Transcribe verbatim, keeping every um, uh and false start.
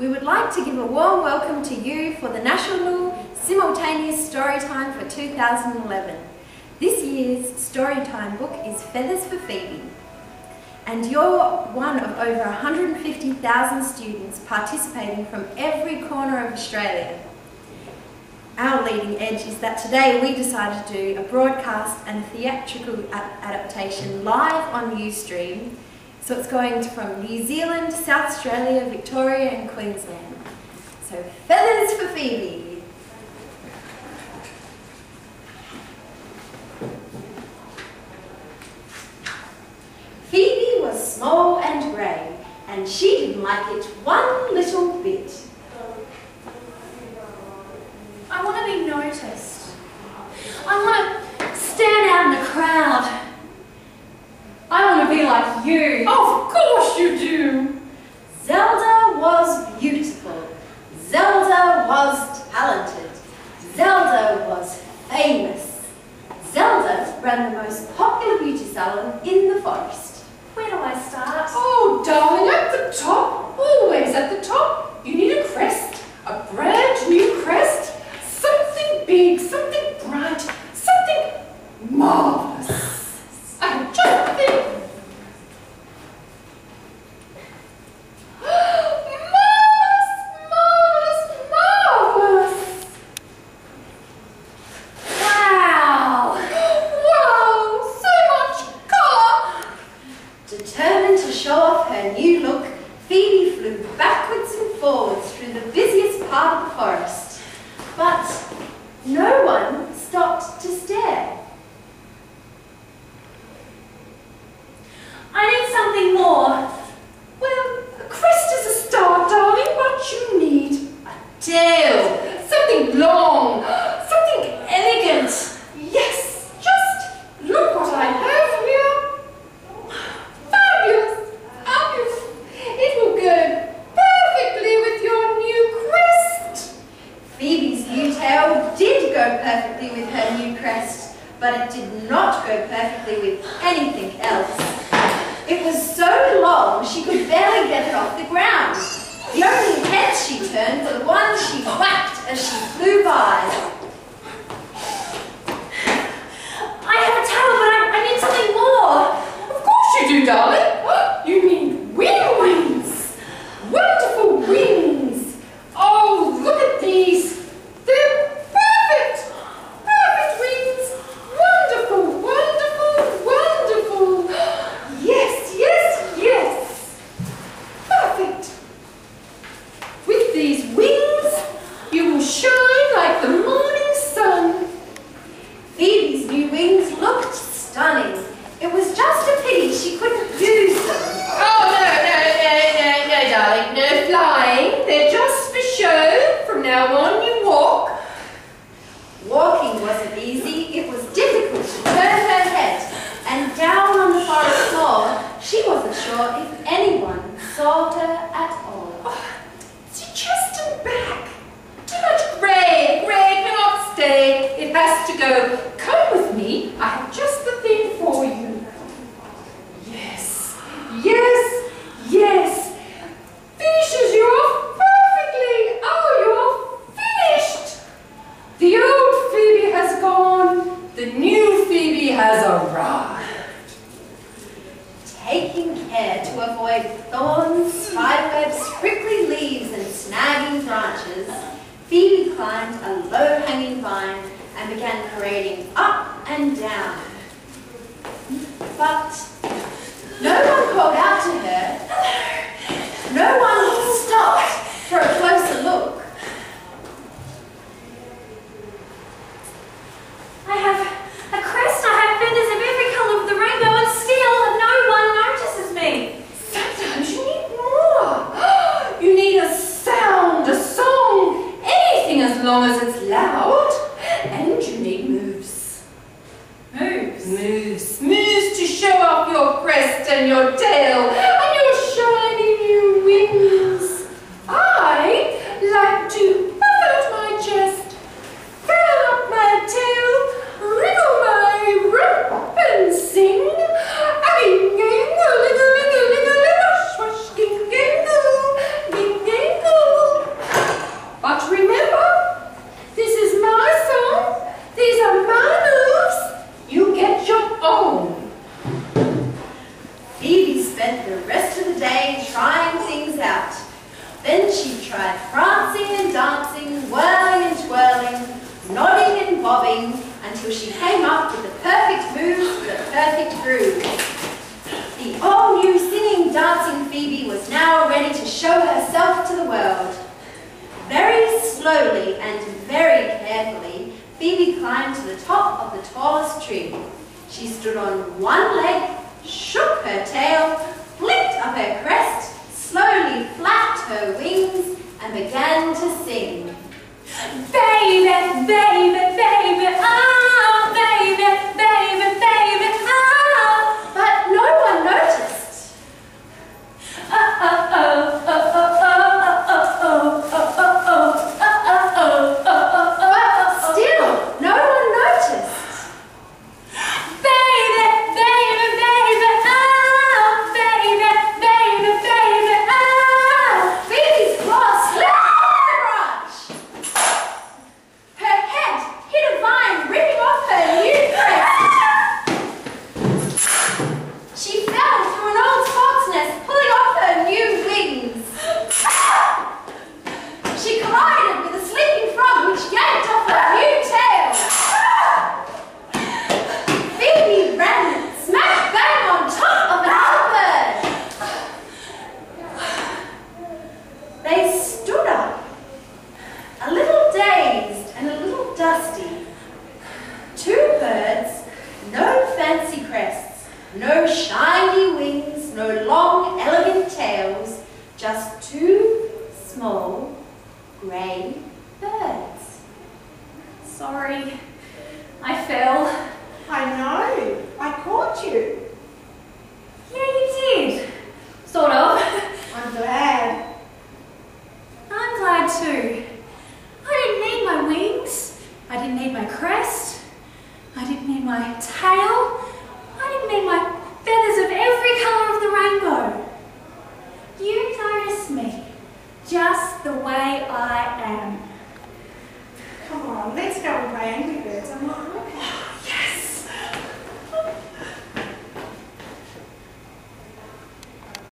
we would like to give a warm welcome to you for the National Simultaneous Storytime for two thousand eleven. This year's Storytime book is Feathers for Phoebe, and you're one of over one hundred fifty thousand students participating from every corner of Australia. Our leading edge is that today we decided to do a broadcast and a theatrical adaptation live on Ustream. So it's going from New Zealand, South Australia, Victoria and Queensland. So Feathers for Phoebe. Phoebe was small and grey, and she didn't like it one little bit. I want to be noticed. I want to stand out in the crowd. I want to be like you. Of course you do. Zelda was beautiful. Zelda was talented. Zelda was famous. Zelda ran the most popular beauty salon in the forest. Where do I start? Oh, darling, at the top. Always at the top. You need a crest. A brand new crest. Something big, something bright, something marvelous. I just think. Marvelous, marvelous, marvelous. Wow. Wow, so much colour. Determined to show off her new look, Phoebe flew backwards and forwards through the busiest part of the forest. But no one stopped to stare. I need something more. Well, a crest is a start, darling, but you need a tail. Something long, something elegant. Yes, just look what I have here. Fabulous, fabulous. It will go perfectly with your new crest. Phoebe's new tail did go perfectly with her new crest, but it did not go perfectly with anything else. It was so long she could barely get it off the ground. The only heads she turned were the ones she whacked as she flew by. I have a tail, but I, I need something more. Of course you do, darling. You need wing wings. Wonderful wings. Oh, look at these. They're perfect. Perfect wings. Wonderful, wonderful, wonderful. Yes, yes, yes. Perfect. With these wings, you will shine like the morning sun. Phoebe's new wings looked stunning. It was just a pity she couldn't use them. Oh, no, no, no, no, no, darling. No flying. They're just for show. From now on, you walk. Walking wasn't easy. It was difficult to turn her head. And down on the forest floor, she wasn't sure if anyone saw her at all. Oh, it's your chest and back. Too much grey. Grey cannot stay. It has to go. Come with me. I have just the thing for you. Yes, yes, yes. Finishes you off perfectly. Oh, you're finished. The old Phoebe has gone. The new Phoebe has arrived. Taking care to avoid thorns, spiderwebs, prickly leaves and snagging branches, Phoebe climbed a low-hanging vine and began parading up and down. But no one called out to her. No one stopped for a closer look. I have a crest, I have feathers of every colour of the rainbow, and still no one notices me. Sometimes you need more. You need a sound, a song, anything as long as it's loud. And you need moves. Moves? Moves. Moves to show off your crest and your tail and your shiny new wings. I like to puff out my chest, fan up my tail, wriggle my rump and sing. Ging, ging, a little, little, little, little, swash, ging, ging, ging, ging, out. Then she tried prancing and dancing, whirling and twirling, nodding and bobbing, until she came up with the perfect moves for the perfect groove. The all-new singing, dancing Phoebe was now ready to show herself to the world. Very slowly and very carefully, Phoebe climbed to the top of the tallest tree. She stood on one leg, shook her tail, flicked up her crest, slowly flapped her wings, and began to sing. Baby, baby, baby, oh, baby, baby, baby, oh. But no one noticed. Oh, oh, oh, oh, oh, oh, oh, oh, oh, oh, oh, oh, oh, But still, no one noticed. baby, baby, baby, oh, baby, baby, baby, oh. Phoebe's claw slipped off the branch. Her head hit a vine, ripping off her new dress. She fell through an old fox nest, pulling off her new wings. She collided with a sleeping frog, which yanked off her new tail. Phoebe ran smack bang on top of another bird. They stood up, a little dazed and a little dusty. Two birds, no fancy crests, no shiny wings, no long elegant tails, just two small grey birds. Sorry, I fell. I know. I caught you. Yeah, you did. Sort of. I'm glad. I'm glad too. I didn't need my wings. I didn't need my crest. I didn't need my tail. I didn't need my